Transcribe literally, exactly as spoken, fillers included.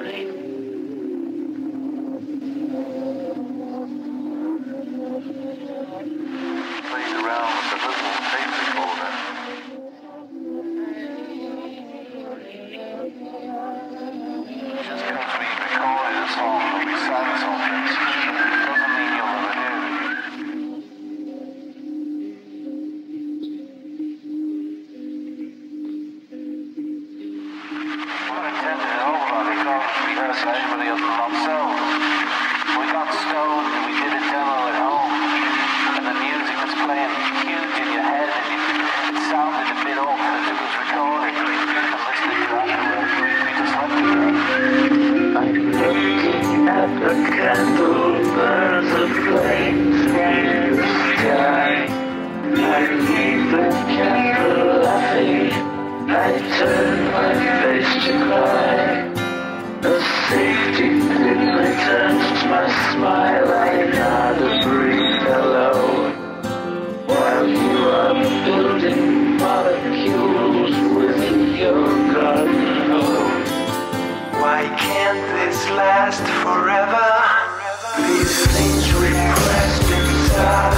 Played around with the little tape recorder. Just because we recorded a song or we sang something doesn't mean you'll ever hear it. We intended it all about recording we heard anybody other than ourselves. We got stoned and we did a demo at home. And the music was playing huge in your head and it, it sounded a bit off as it was recorded. And listening to that, we, we just left it there. I'm looking at the candle burns the flames in the sky. I leave the candle laughing. I turn my face to cry. A safety pin returns my smile. I nod a brief hello, while you are building molecules with your garden hose. Why can't this last forever? These things repressed inside